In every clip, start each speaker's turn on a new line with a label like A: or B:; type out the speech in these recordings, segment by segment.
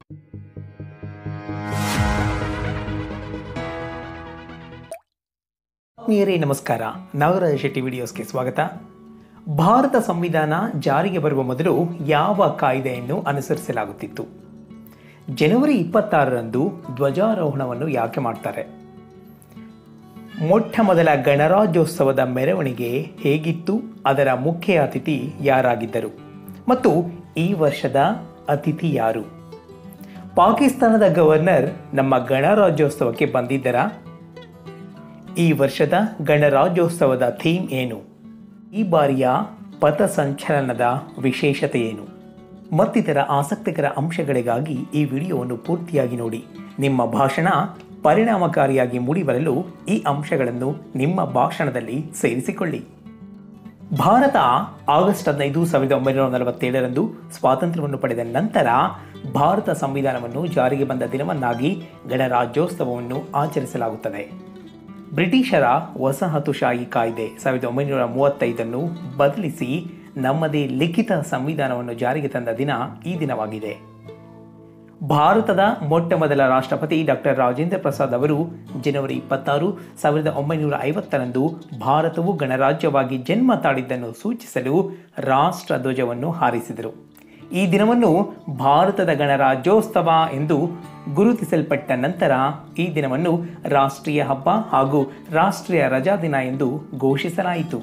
A: ಆತ್ಮೀಯರೇ ನಮಸ್ಕಾರ. ನಾಗರಾಜ ಶೆಟ್ಟಿ ವಿಡಿಯೋಸ್ಗೆ ಸ್ವಾಗತ. ಭಾರತ ಸಂವಿಧಾನ ಜಾರಿಗೆ ಬರುವ ಮೊದಲು ಯಾವ ಕಾಯ್ದೆಯನ್ನು ಅನುಸರಿಸಲಾಗುತ್ತಿತ್ತು? ಜನವರಿ 26ರಂದು ಧ್ವಜಾರೋಹಣವನ್ನು ಯಾಕೆ ಮಾಡ್ತಾರೆ? ಮೊಟ್ಟ ಮೊದಲ ಗಣರಾಜ್ಯೋತ್ಸವದ ಮೆರವಣಿಗೆ ಹೇಗಿತ್ತು? ಅದರ ಮುಖ್ಯ ಅತಿಥಿ ಯಾರಾಗಿದ್ದರು? ಮತ್ತು ಈ ವರ್ಷದ ಅತಿಥಿ ಯಾರು? ಪಾಕಿಸ್ತಾನದ ಗವರ್ನರ್ ನಮ್ಮ ಗಣರಾಜ್ಯೋತ್ಸವಕ್ಕೆ ಬಂದಿದ್ದರಾ? ಈ ವರ್ಷದ ಗಣರಾಜ್ಯೋತ್ಸವದ ಥೀಮ್ ಏನು? ಈ ಬಾರಿಯ ಪಥಸಂಚಲನದ ವಿಶೇಷತೆ ಏನು? ಮತ್ತಿತರ ಆಸಕ್ತಿಕರ ಅಂಶಗಳಿಗಾಗಿ ಈ ವಿಡಿಯೋವನ್ನು ಪೂರ್ತಿಯಾಗಿ ನೋಡಿ. ನಿಮ್ಮ ಭಾಷಣ ಪರಿಣಾಮಕಾರಿಯಾಗಿ ಮೂಡಿಬರಲು ಈ ಅಂಶಗಳನ್ನು ನಿಮ್ಮ ಭಾಷಣದಲ್ಲಿ ಸೇರಿಸಿಕೊಳ್ಳಿ. ಭಾರತ ಆಗಸ್ಟ್ 15, 1947ರಂದು ಸ್ವಾತಂತ್ರ್ಯವನ್ನು ಪಡೆದ ನಂತರ ಭಾರತ ಸಂವಿಧಾನವನ್ನು ಜಾರಿಗೆ ಬಂದ ದಿನವನ್ನಾಗಿ ಗಣರಾಜ್ಯೋತ್ಸವವನ್ನು ಆಚರಿಸಲಾಗುತ್ತದೆ. ಬ್ರಿಟಿಷರ ವಸಾಹತುಶಾಹಿ ಕಾಯ್ದೆ 1935 ಬದಲಿಸಿ ನಮ್ಮದೇ ಲಿಖಿತ ಸಂವಿಧಾನವನ್ನು ಜಾರಿಗೆ ತಂದ ದಿನ ಈ ದಿನವಾಗಿದೆ. ಭಾರತದ ಮೊಟ್ಟ ಮೊದಲ ರಾಷ್ಟ್ರಪತಿ ಡಾಕ್ಟರ್ ರಾಜೇಂದ್ರ ಪ್ರಸಾದ್ ಅವರು ಜನವರಿ 26, 1950ರಂದು ಭಾರತವು ಗಣರಾಜ್ಯವಾಗಿ ಜನ್ಮ ತಾಳಿದ್ದನ್ನು ಸೂಚಿಸಲು ರಾಷ್ಟ್ರ ಧ್ವಜವನ್ನು ಹಾರಿಸಿದರು. ಈ ದಿನವನ್ನು ಭಾರತದ ಗಣರಾಜ್ಯೋತ್ಸವ ಎಂದು ಗುರುತಿಸಲ್ಪಟ್ಟ ನಂತರ ಈ ದಿನವನ್ನು ರಾಷ್ಟ್ರೀಯ ಹಬ್ಬ ಹಾಗೂ ರಾಷ್ಟ್ರೀಯ ರಜಾದಿನ ಎಂದು ಘೋಷಿಸಲಾಯಿತು.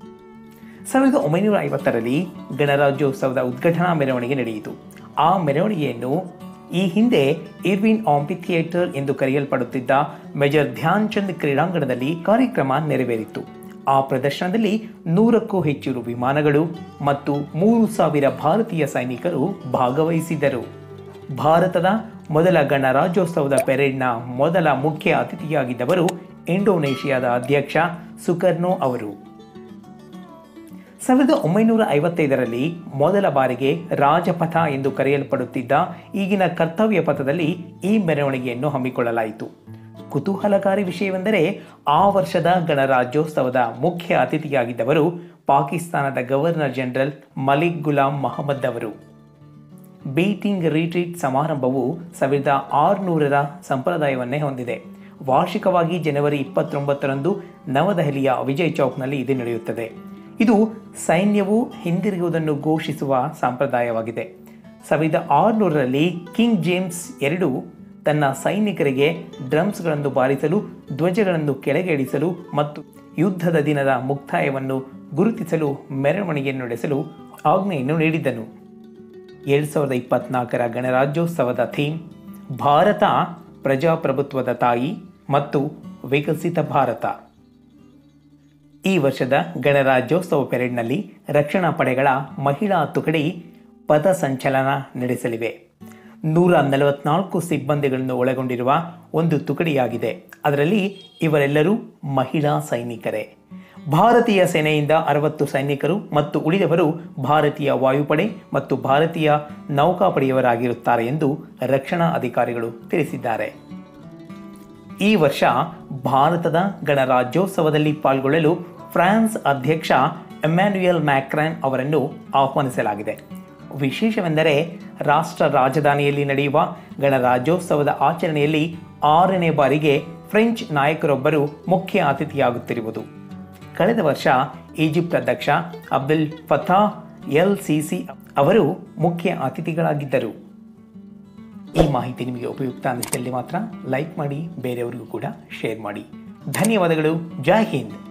A: 1950ರಲ್ಲಿ ಗಣರಾಜ್ಯೋತ್ಸವದ ಉದ್ಘಾಟನಾ ಮೆರವಣಿಗೆ ನಡೆಯಿತು. ಆ ಮೆರವಣಿಗೆಯನ್ನು ಈ ಹಿಂದೆ ಇರ್ವಿನ್ ಆಂಫಿಥಿಯೇಟರ್ ಎಂದು ಕರೆಯಲ್ಪಡುತ್ತಿದ್ದ ಮೇಜರ್ ಧ್ಯಾನ್ ಚಂದ್ ಕ್ರೀಡಾಂಗಣದಲ್ಲಿ ಕಾರ್ಯಕ್ರಮ ನೆರವೇರಿತು. ಆ ಪ್ರದರ್ಶನದಲ್ಲಿ 100ಕ್ಕೂ ಹೆಚ್ಚು ವಿಮಾನಗಳು ಮತ್ತು 3000 ಭಾರತೀಯ ಸೈನಿಕರು ಭಾಗವಹಿಸಿದ್ದರು. ಭಾರತದ ಮೊದಲ ಗಣರಾಜ್ಯೋತ್ಸವದ ಪೆರೇಡ್ನ ಮೊದಲ ಮುಖ್ಯ ಅತಿಥಿಯಾಗಿದ್ದವರು ಇಂಡೋನೇಷಿಯಾದ ಅಧ್ಯಕ್ಷ ಸುಕರ್ನೋ ಅವರು. 1955ರಲ್ಲಿ ಮೊದಲ ಬಾರಿಗೆ ರಾಜಪಥ ಎಂದು ಕರೆಯಲ್ಪಡುತ್ತಿದ್ದ ಈಗಿನ ಕರ್ತವ್ಯ ಪಥದಲ್ಲಿ ಈ ಮೆರವಣಿಗೆಯನ್ನು ಹಮ್ಮಿಕೊಳ್ಳಲಾಯಿತು. ಕುತೂಹಲಕಾರಿ ವಿಷಯವೆಂದರೆ ಆ ವರ್ಷದ ಗಣರಾಜ್ಯೋತ್ಸವದ ಮುಖ್ಯ ಅತಿಥಿಯಾಗಿದ್ದವರು ಪಾಕಿಸ್ತಾನದ ಗವರ್ನರ್ ಜನರಲ್ ಮಲಿಕ್ ಗುಲಾಂ ಮೊಹಮ್ಮದ್ ಅವರು. ಬೀಟಿಂಗ್ ರಿಟ್ರೀಟ್ ಸಮಾರಂಭವು 1600ರ ಸಂಪ್ರದಾಯವನ್ನೇ ಹೊಂದಿದೆ. ವಾರ್ಷಿಕವಾಗಿ ಜನವರಿ 29ರಂದು ನವದೆಹಲಿಯ ವಿಜಯ್ ಚೌಕ್ನಲ್ಲಿ ಇದು ನಡೆಯುತ್ತದೆ. ಇದು ಸೈನ್ಯವು ಹಿಂದಿರುಗುವುದನ್ನು ಘೋಷಿಸುವ ಸಂಪ್ರದಾಯವಾಗಿದೆ. 1600ರಲ್ಲಿ ಕಿಂಗ್ ಜೇಮ್ಸ್ II ತನ್ನ ಸೈನಿಕರಿಗೆ ಡ್ರಮ್ಸ್ಗಳನ್ನು ಬಾರಿಸಲು, ಧ್ವಜಗಳನ್ನು ಕೆಳಗೆ ಇಳಿಸಲು ಮತ್ತು ಯುದ್ಧದ ದಿನದ ಮುಕ್ತಾಯವನ್ನು ಗುರುತಿಸಲು ಮೆರವಣಿಗೆಯನ್ನು ನಡೆಸಲು ಆಜ್ಞೆಯನ್ನು ನೀಡಿದ್ದನು. 2024ರ ಗಣರಾಜ್ಯೋತ್ಸವದ ಥೀಮ್ ಭಾರತ ಪ್ರಜಾಪ್ರಭುತ್ವದ ತಾಯಿ ಮತ್ತು ವಿಕಸಿತ ಭಾರತ. ಈ ವರ್ಷದ ಗಣರಾಜ್ಯೋತ್ಸವ ಪೆರೇಡ್ನಲ್ಲಿ ರಕ್ಷಣಾ ಪಡೆಗಳ ಮಹಿಳಾ ತುಕಡಿ ಪಥಸಂಚಲನ ನಡೆಸಲಿವೆ. 144 ಸಿಬ್ಬಂದಿಗಳನ್ನು ಒಳಗೊಂಡಿರುವ ಒಂದು ತುಕಡಿಯಾಗಿದೆ. ಅದರಲ್ಲಿ ಇವರೆಲ್ಲರೂ ಮಹಿಳಾ ಸೈನಿಕರೇ. ಭಾರತೀಯ ಸೇನೆಯಿಂದ 60 ಸೈನಿಕರು ಮತ್ತು ಉಳಿದವರು ಭಾರತೀಯ ವಾಯುಪಡೆ ಮತ್ತು ಭಾರತೀಯ ನೌಕಾಪಡೆಯವರಾಗಿರುತ್ತಾರೆ ಎಂದು ರಕ್ಷಣಾ ಅಧಿಕಾರಿಗಳು ತಿಳಿಸಿದ್ದಾರೆ. ಈ ವರ್ಷ ಭಾರತದ ಗಣರಾಜ್ಯೋತ್ಸವದಲ್ಲಿ ಪಾಲ್ಗೊಳ್ಳಲು ಫ್ರಾನ್ಸ್ ಅಧ್ಯಕ್ಷ ಎಮ್ಯಾನ್ಯುಯಲ್ ಮ್ಯಾಕ್ರಾನ್ ಅವರನ್ನು ಆಹ್ವಾನಿಸಲಾಗಿದೆ. ವಿಶೇಷವೆಂದರೆ ರಾಷ್ಟ್ರ ರಾಜಧಾನಿಯಲ್ಲಿ ನಡೆಯುವ ಗಣರಾಜ್ಯೋತ್ಸವದ ಆಚರಣೆಯಲ್ಲಿ 6ನೇ ಬಾರಿಗೆ ಫ್ರೆಂಚ್ ನಾಯಕರೊಬ್ಬರು ಮುಖ್ಯ ಅತಿಥಿಯಾಗುತ್ತಿರುವುದು. ಕಳೆದ ವರ್ಷ ಈಜಿಪ್ಟ್ ಅಧ್ಯಕ್ಷ ಅಬ್ದೆಲ್ ಫತಾಹ್ ಎಲ್ ಸಿಸಿ ಅವರು ಮುಖ್ಯ ಅತಿಥಿಗಳಾಗಿದ್ದರು. ಈ ಮಾಹಿತಿ ನಿಮಗೆ ಉಪಯುಕ್ತ ಅನಿಸಿದಲ್ಲಿ ಮಾತ್ರ ಲೈಕ್ ಮಾಡಿ, ಬೇರೆಯವರಿಗೂ ಕೂಡ ಶೇರ್ ಮಾಡಿ. ಧನ್ಯವಾದಗಳು. ಜೈ ಹಿಂದ್.